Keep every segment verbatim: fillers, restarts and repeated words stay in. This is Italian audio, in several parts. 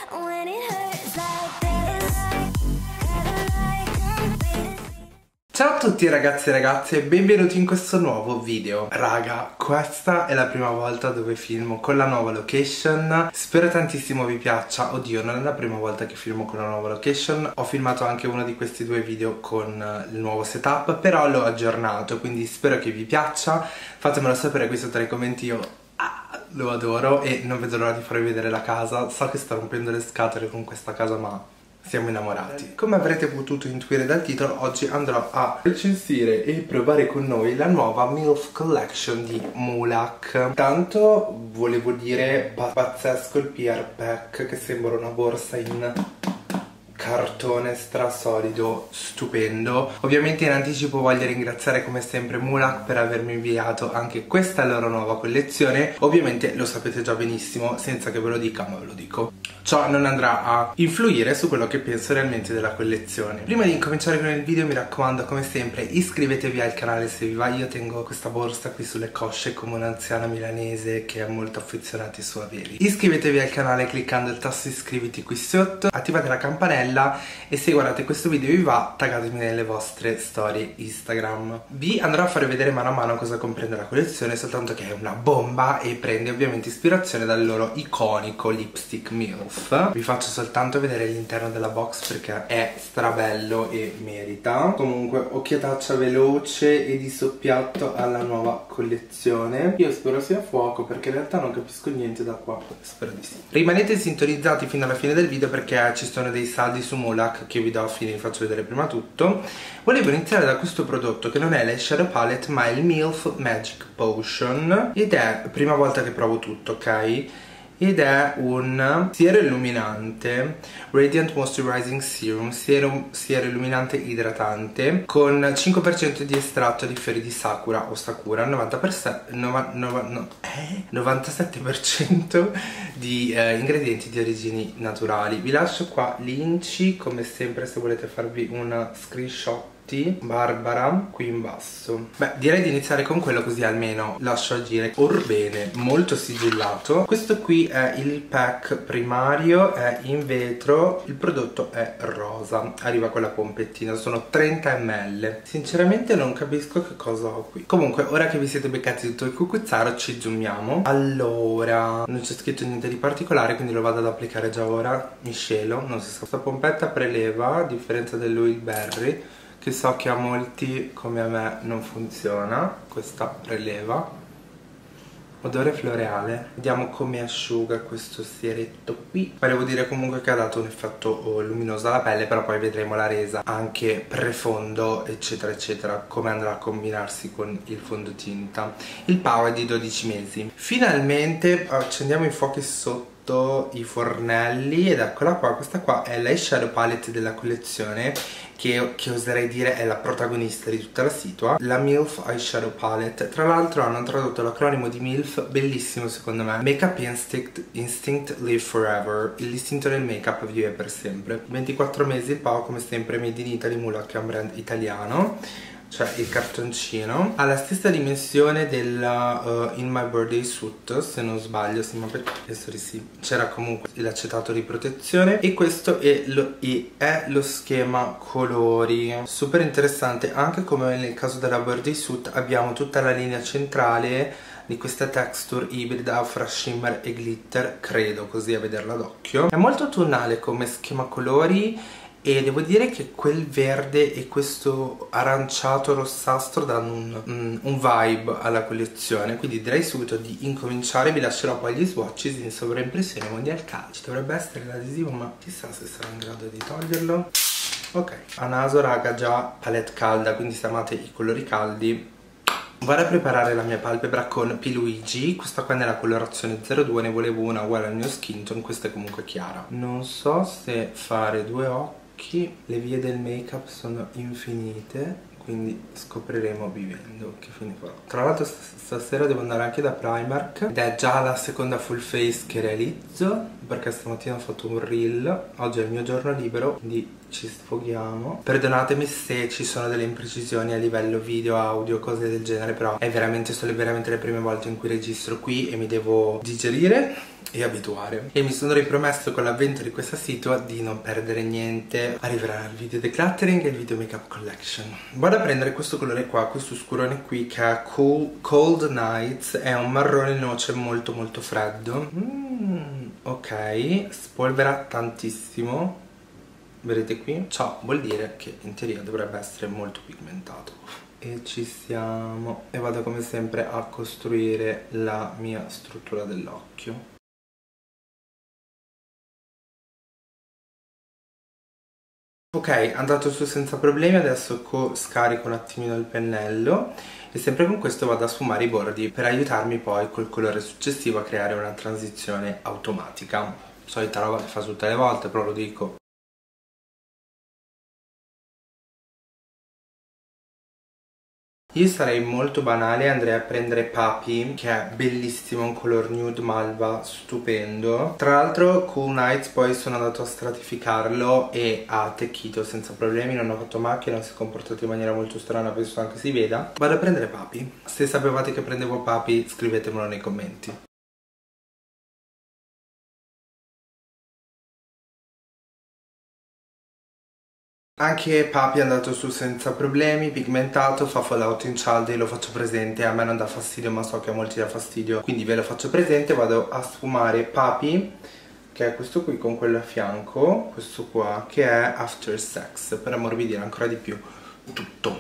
when it hurts like this. Ciao a tutti ragazzi e ragazze e benvenuti in questo nuovo video. Raga, questa è la prima volta dove filmo con la nuova location. Spero tantissimo vi piaccia. Oddio, non è la prima volta che filmo con la nuova location. Ho filmato anche uno di questi due video con il nuovo setup, però l'ho aggiornato, quindi spero che vi piaccia. Fatemelo sapere qui sotto nei commenti. Io ah, lo adoro e non vedo l'ora di farvi vedere la casa. So che sto rompendo le scatole con questa casa, ma siamo innamorati. Come avrete potuto intuire dal titolo, oggi andrò a recensire e provare con noi la nuova MILF Collection di Mulac. Tanto volevo dire pazzesco il P R pack, che sembra una borsa in cartone strasolido, stupendo. Ovviamente in anticipo voglio ringraziare come sempre Mulac per avermi inviato anche questa loro nuova collezione. Ovviamente lo sapete già benissimo, senza che ve lo dica, ma ve lo dico. Ciò non andrà a influire su quello che penso realmente della collezione. Prima di incominciare con il video mi raccomando come sempre iscrivetevi al canale se vi va. Io tengo questa borsa qui sulle cosce come un'anziana milanese che è molto affezionata ai suoi averi. Iscrivetevi al canale cliccando il tasto iscriviti qui sotto, attivate la campanella e se guardate questo video vi va, taggatemi nelle vostre storie Instagram. Vi andrò a fare vedere mano a mano cosa comprende la collezione, soltanto che è una bomba e prende ovviamente ispirazione dal loro iconico lipstick MILF. Vi faccio soltanto vedere l'interno della box perché è strabello e merita. Comunque occhiataccia veloce e di soppiatto alla nuova collezione. Io spero sia a fuoco perché in realtà non capisco niente da qua, spero di sì. Rimanete sintonizzati fino alla fine del video perché ci sono dei saldi su Mulac che io vi do a fine, vi faccio vedere prima tutto. Volevo iniziare da questo prodotto che non è l'eyeshadow palette ma è il MILF Magic Potion ed è prima volta che provo tutto, ok? Ed è un siero illuminante Radiant Moisturizing Serum, siero, siero illuminante idratante con cinque per cento di estratto di fiori di sakura o sakura, novanta per cento, nova, nova, no, eh? novantasette per cento di eh, ingredienti di origini naturali. Vi lascio qua l'inci come sempre se volete farvi una screenshot. Barbara qui in basso. Beh, direi di iniziare con quello così almeno lascio agire. Orbene, molto sigillato. Questo qui è il pack primario, è in vetro, il prodotto è rosa, arriva con la pompettina, sono trenta millilitri. Sinceramente non capisco che cosa ho qui. Comunque, ora che vi siete beccati tutto il cucuzzaro, ci zoomiamo. Allora, non c'è scritto niente di particolare, quindi lo vado ad applicare già ora. Miscelo, non si sa. Questa pompetta preleva, a differenza dell'oil berry, che so che a molti come a me non funziona. Questa preleva, odore floreale. Vediamo come asciuga questo sieretto qui. Volevo dire comunque che ha dato un effetto oh, luminoso alla pelle, però poi vedremo la resa anche prefondo eccetera eccetera, come andrà a combinarsi con il fondotinta. Il pao è di dodici mesi. Finalmente accendiamo i fuochi sotto i fornelli ed eccola qua. Questa qua è l'eyeshadow palette della collezione che, che oserei dire è la protagonista di tutta la situa, la MILF Eyeshadow Palette. Tra l'altro hanno tradotto l'acronimo di MILF, bellissimo secondo me. Makeup Instinct, Instinct Live Forever, l'istinto del make-up vive per sempre. ventiquattro mesi il pao, come sempre made in Italy. Mulac che è un brand italiano, cioè il cartoncino ha la stessa dimensione della uh, In My Birthday Suit, se non sbaglio, sì, ma penso di sì. C'era comunque l'acetato di protezione e questo è lo, è lo schema colori, super interessante. Anche come nel caso della Birthday Suit abbiamo tutta la linea centrale di questa texture ibrida fra shimmer e glitter, credo, così a vederla d'occhio. È molto tonale come schema colori e devo dire che quel verde e questo aranciato rossastro danno un, un, un vibe alla collezione, quindi direi subito di incominciare. Vi lascerò poi gli swatches in sovraimpressione Mondial Color. Ci dovrebbe essere l'adesivo, ma chissà se sarà in grado di toglierlo. Ok, a naso raga già palette calda, quindi se amate i colori caldi vado a preparare la mia palpebra con P. Luigi. Questa qua è nella colorazione zero due, ne volevo una uguale al mio skin tone, questa è comunque chiara. Non so se fare due occhi, le vie del make up sono infinite, quindi scopriremo vivendo che fine farò. Tra l'altro stasera devo andare anche da Primark ed è già la seconda full face che realizzo, perché stamattina ho fatto un reel. Oggi è il mio giorno libero, quindi ci sfoghiamo. Perdonatemi se ci sono delle imprecisioni a livello video, audio, cose del genere, però è veramente, sono veramente le prime volte in cui registro qui e mi devo digerire e abituare. E mi sono ripromesso con l'avvento di questa situa di non perdere niente. Arriverà il video decluttering e il video makeup collection. Vado a prendere questo colore qua, questo scurone qui, che è cool, Cold Nights, è un marrone noce molto molto freddo. Mm, ok, spolvera tantissimo, vedete qui? Ciò vuol dire che in teoria dovrebbe essere molto pigmentato. E ci siamo. E vado come sempre a costruire la mia struttura dell'occhio. Ok, è andato su senza problemi, adesso scarico un attimino il pennello e sempre con questo vado a sfumare i bordi per aiutarmi poi col colore successivo a creare una transizione automatica. Solita roba che fa tutte le volte, però lo dico. Io sarei molto banale e andrei a prendere Papi, che è bellissimo, un color nude malva stupendo. Tra l'altro Cool Nights poi sono andato a stratificarlo e ha attecchito senza problemi, non ho fatto macchie, non si è comportato in maniera molto strana, penso anche si veda. Vado a prendere Papi. Se sapevate che prendevo Papi scrivetemelo nei commenti. Anche Papi è andato su senza problemi, pigmentato, fa fallout in cialde, lo faccio presente, a me non dà fastidio ma so che a molti dà fastidio, quindi ve lo faccio presente. Vado a sfumare Papi, che è questo qui con quello a fianco, questo qua che è After Sex, per ammorbidire ancora di più tutto.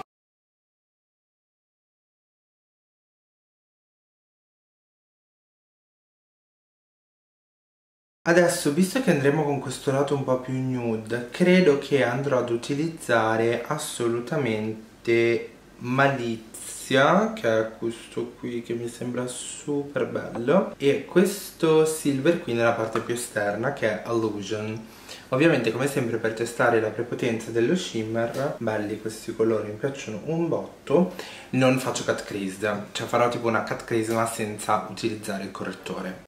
Adesso, visto che andremo con questo lato un po' più nude, credo che andrò ad utilizzare assolutamente Malizia, che è questo qui che mi sembra super bello, e questo silver qui nella parte più esterna, che è Illusion. Ovviamente, come sempre, per testare la prepotenza dello shimmer, belli questi colori, mi piacciono un botto, non faccio cut crease, cioè farò tipo una cut crease ma senza utilizzare il correttore.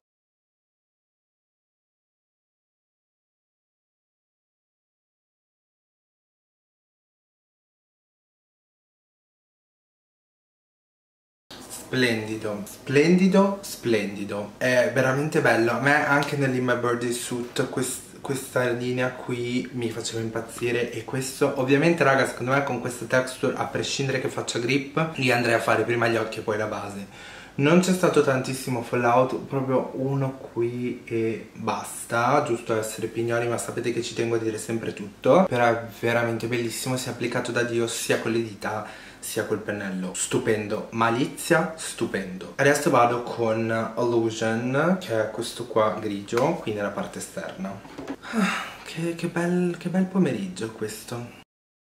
Splendido, splendido, splendido. È veramente bello. A me anche nell'In My Birthday Suit quest, questa linea qui mi faceva impazzire. E questo, ovviamente raga, secondo me con questa texture, a prescindere che faccia grip, io andrei a fare prima gli occhi e poi la base. Non c'è stato tantissimo fallout, proprio uno qui e basta, giusto a essere pignoli, ma sapete che ci tengo a dire sempre tutto. Però è veramente bellissimo, si è applicato da Dio sia con le dita sia col pennello, stupendo. Malizia, stupendo. Adesso vado con Illusion, che è questo qua grigio, qui nella parte esterna. Ah, che, che, bel, che bel pomeriggio questo.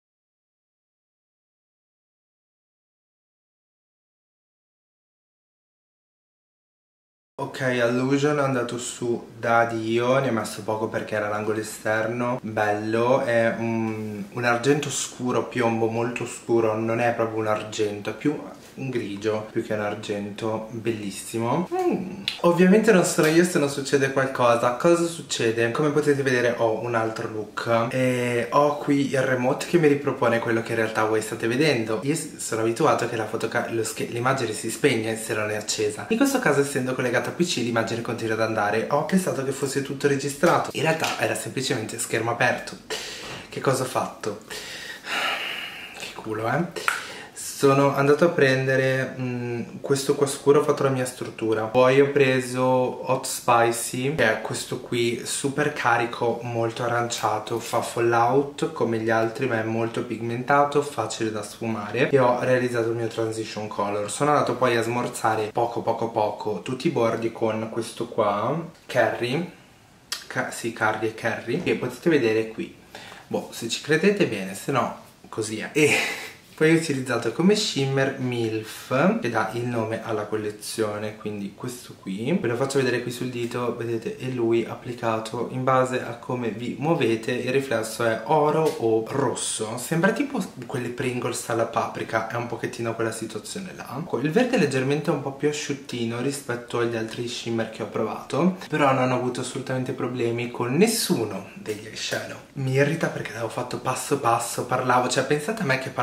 Ok, Illusion è andato su da Dio, ne ho messo poco perché era l'angolo esterno, bello, è un, un argento scuro, piombo molto scuro, non è proprio un argento, è più un grigio più che un argento, bellissimo. Mm. Ovviamente non sono io se non succede qualcosa. Cosa succede? Come potete vedere ho un altro look e ho qui il remote che mi ripropone quello che in realtà voi state vedendo. Io sono abituato che l'immagine si spegne se non è accesa. In questo caso, essendo collegata a P C, l'immagine continua ad andare. Ho pensato che fosse tutto registrato, in realtà era semplicemente schermo aperto. Che cosa ho fatto? Che culo, eh? Sono andato a prendere mh, questo qua scuro, ho fatto la mia struttura. Poi ho preso Hot Spicy, che è questo qui super carico, molto aranciato, fa fallout come gli altri ma è molto pigmentato, facile da sfumare. E ho realizzato il mio transition color. Sono andato poi a smorzare poco poco poco tutti i bordi con questo qua, Curry, Ca sì, Curry e Curry, che potete vedere qui. Boh, se ci credete bene, se no così è. E poi ho utilizzato come shimmer Milf, che dà il nome alla collezione, quindi questo qui. Ve lo faccio vedere qui sul dito, vedete, è lui applicato in base a come vi muovete. Il riflesso è oro o rosso, sembra tipo quelle Pringles alla paprika, è un pochettino quella situazione là. Il verde è leggermente un po' più asciuttino rispetto agli altri shimmer che ho provato, però non ho avuto assolutamente problemi con nessuno degli eyeshadow. Mi irrita perché l'avevo fatto passo passo, parlavo, cioè pensate a me che parlavo, vi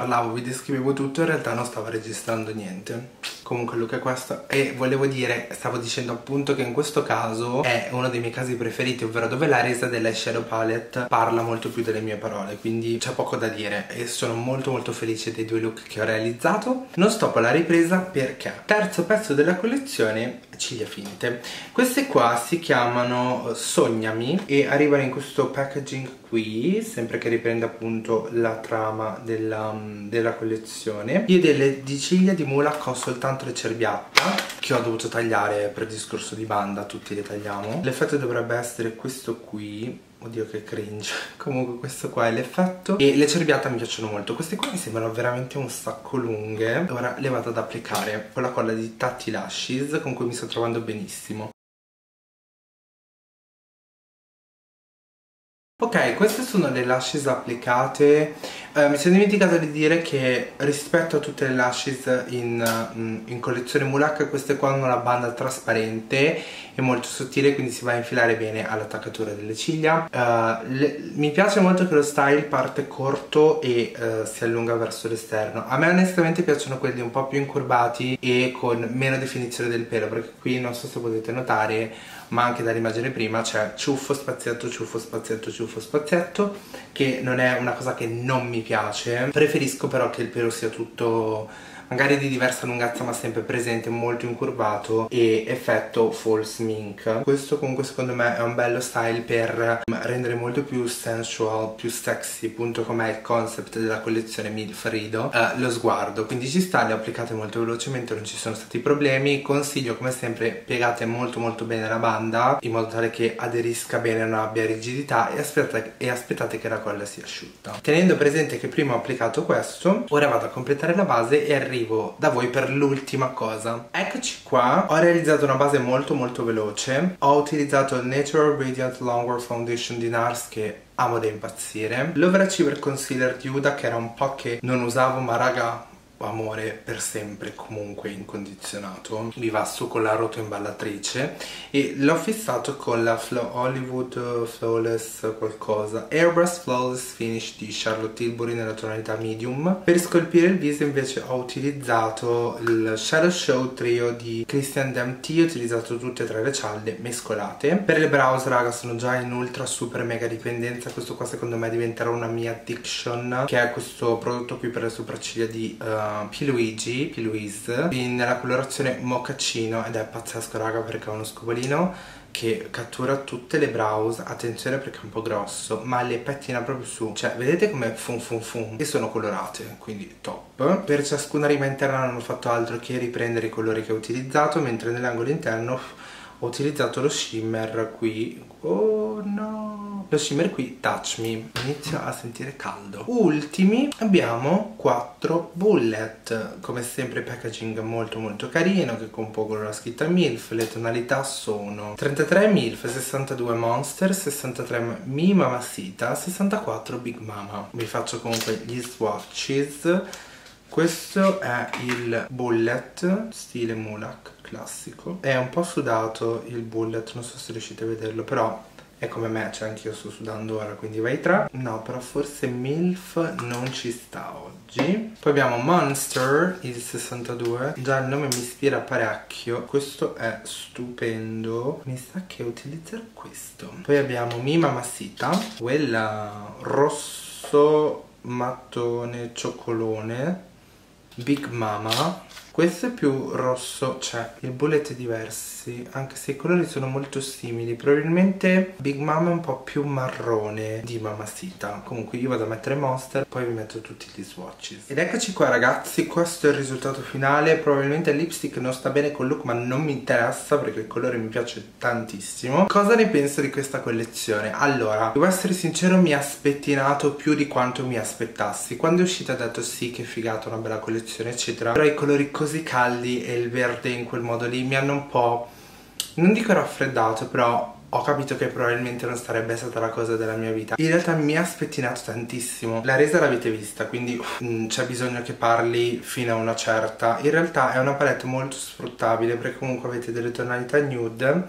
descrivevo tutto, in realtà non stavo registrando niente. Comunque il look è questo, e volevo dire, stavo dicendo appunto che in questo caso è uno dei miei casi preferiti, ovvero dove la resa dell'eyeshadow palette parla molto più delle mie parole, quindi c'è poco da dire e sono molto molto felice dei due look che ho realizzato. Non stoppo la ripresa perché terzo pezzo della collezione, ciglia finte. Queste qua si chiamano Sognami e arrivano in questo packaging qui, sempre che riprende appunto la trama della, della collezione. Io delle di ciglia di Mulac ho soltanto le cerbiatta, che ho dovuto tagliare per discorso di banda, tutti le tagliamo. L'effetto dovrebbe essere questo qui. Oddio che cringe. Comunque questo qua è l'effetto. E le cerbiatte mi piacciono molto. Queste qua mi sembrano veramente un sacco lunghe. Ora le vado ad applicare con la colla di Tatti Lashes, con cui mi sto trovando benissimo. Ok, queste sono le lashes applicate. eh, Mi sono dimenticato di dire che rispetto a tutte le lashes in, in collezione Mulac, queste qua hanno la banda trasparente e molto sottile, quindi si va a infilare bene all'attaccatura delle ciglia. uh, le, Mi piace molto che lo style parte corto e uh, si allunga verso l'esterno. A me onestamente piacciono quelli un po' più incurvati e con meno definizione del pelo, perché qui non so se potete notare, ma anche dall'immagine prima c'è ciuffo, spazietto, ciuffo, spazietto, ciuffo, spazietto, che non è una cosa che non mi piace. Preferisco però che il pelo sia tutto magari di diversa lunghezza ma sempre presente, molto incurvato e effetto false mink. Questo comunque secondo me è un bello style per rendere molto più sensual, più sexy, appunto come è il concept della collezione Milf Rido, eh, lo sguardo. Quindi ci sta, le ho applicate molto velocemente, non ci sono stati problemi. Consiglio come sempre, piegate molto molto bene la banda in modo tale che aderisca bene, non abbia rigidità, e aspettate, e aspettate che la colla sia asciutta. Tenendo presente che prima ho applicato questo, ora vado a completare la base e arrivo da voi per l'ultima cosa. Eccoci qua, ho realizzato una base molto molto veloce. Ho utilizzato il Natural Radiant Longwear Foundation di NARS, che amo da impazzire, l'Overachiever Concealer di Huda, che era un po' che non usavo, ma raga, amore per sempre, comunque incondizionato, mi va su con la rotoimballatrice, e l'ho fissato con la Flo Hollywood Flawless qualcosa Airbrush Flawless Finish di Charlotte Tilbury nella tonalità medium. Per scolpire il viso invece ho utilizzato il Shadow Show Trio di Christian D M T, ho utilizzato tutte e tre le cialde mescolate. Per le brows raga sono già in ultra super mega dipendenza, questo qua secondo me diventerà una mia addiction, che è questo prodotto qui per le sopracciglia di uh, P. Luigi, P. Louise, nella colorazione mochaccino, ed è pazzesco raga perché è uno scovolino che cattura tutte le brows. Attenzione perché è un po' grosso, ma le pettina proprio su, cioè vedete come fun fun fun, e sono colorate, quindi top. Per ciascuna rima interna non ho fatto altro che riprendere i colori che ho utilizzato, mentre nell'angolo interno ho utilizzato lo shimmer qui. Oh no, lo shimmer qui Touch Me. Inizio a sentire caldo. Ultimi abbiamo quattro bullet, come sempre packaging molto molto carino, che compongono la scritta Milf. Le tonalità sono trentatré Milf, sessantadue Monster, sessantatré Mi Mamacita, sessantaquattro Big Mama. Vi faccio comunque gli swatches. Questo è il bullet stile Mulac classico, è un po' sudato il bullet, non so se riuscite a vederlo, però è come me, cioè anch'io sto sudando ora, quindi vai tra. No, però forse Milf non ci sta oggi. Poi abbiamo Monster, il sessantadue, già il nome mi ispira parecchio, questo è stupendo, mi sa che utilizzerò questo. Poi abbiamo Mi Mamacita, quella rosso mattone cioccolone Big Mama. Questo è più rosso, cioè il bullet è diversi, anche se i colori sono molto simili. Probabilmente Big Mama è un po' più marrone di Mamacita. Comunque io vado a mettere Monster, poi vi metto tutti gli swatches. Ed eccoci qua ragazzi, questo è il risultato finale. Probabilmente il lipstick non sta bene col look, ma non mi interessa perché il colore mi piace tantissimo. Cosa ne penso di questa collezione? Allora, devo essere sincero, mi ha spettinato più di quanto mi aspettassi. Quando è uscita ho detto sì, che figata, una bella collezione eccetera, però i colori così caldi e il verde in quel modo lì mi hanno un po', non dico raffreddato, però ho capito che probabilmente non sarebbe stata la cosa della mia vita. In realtà mi ha spettinato tantissimo. La resa l'avete vista, quindi c'è bisogno che parli fino a una certa. In realtà è una palette molto sfruttabile perché comunque avete delle tonalità nude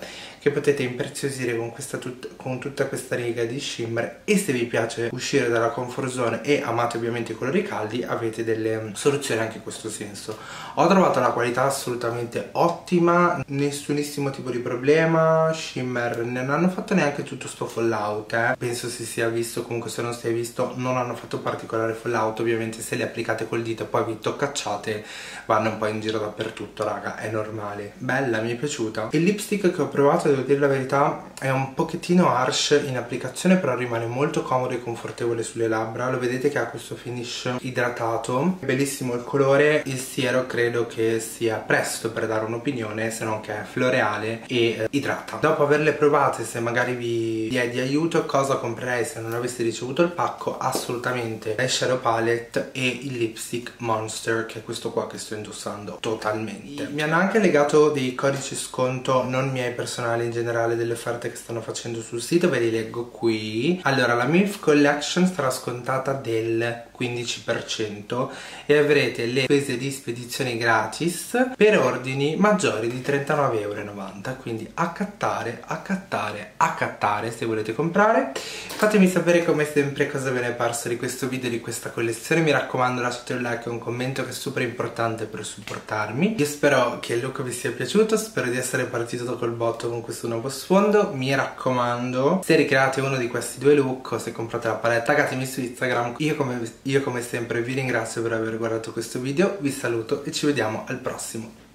che potete impreziosire con, questa tut con tutta questa riga di shimmer, e se vi piace uscire dalla comfort zone e amate ovviamente i colori caldi avete delle soluzioni anche in questo senso. Ho trovato la qualità assolutamente ottima, nessunissimo tipo di problema, shimmer non hanno fatto neanche tutto sto fallout, eh. penso si sia visto, comunque se non si è visto non hanno fatto particolare fallout, ovviamente se le applicate col dito e poi vi toccacciate vanno un po' in giro dappertutto, raga, è normale. Bella, mi è piaciuta. Il lipstick che ho provato, devo dire la verità, è un pochettino harsh in applicazione, però rimane molto comodo e confortevole sulle labbra. Lo vedete che ha questo finish idratato, bellissimo il colore. Il siero credo che sia presto per dare un'opinione, se non che è floreale e eh, idrata. Dopo averle provate, se magari vi, vi è di aiuto, cosa comprerei se non aveste ricevuto il pacco? Assolutamente l'eyeshadow palette e il lipstick Monster, che è questo qua che sto indossando totalmente. Mi hanno anche legato dei codici sconto, non miei personali, in generale, delle offerte che stanno facendo sul sito, ve li leggo qui. Allora, la MILF Collection sarà scontata del quindici per cento e avrete le spese di spedizione gratis per ordini maggiori di trentanove e novanta euro, quindi accattare, accattare, accattare se volete comprare. Fatemi sapere come sempre cosa ve ne è parso di questo video, di questa collezione. Mi raccomando, lasciate un like e un commento che è super importante per supportarmi. Io spero che il look vi sia piaciuto, spero di essere partito col botto con questo nuovo sfondo. Mi raccomando, se ricreate uno di questi due look o se comprate la palette, taggatemi su Instagram. Io come, io come sempre vi ringrazio per aver guardato questo video, vi saluto e ci vediamo al prossimo.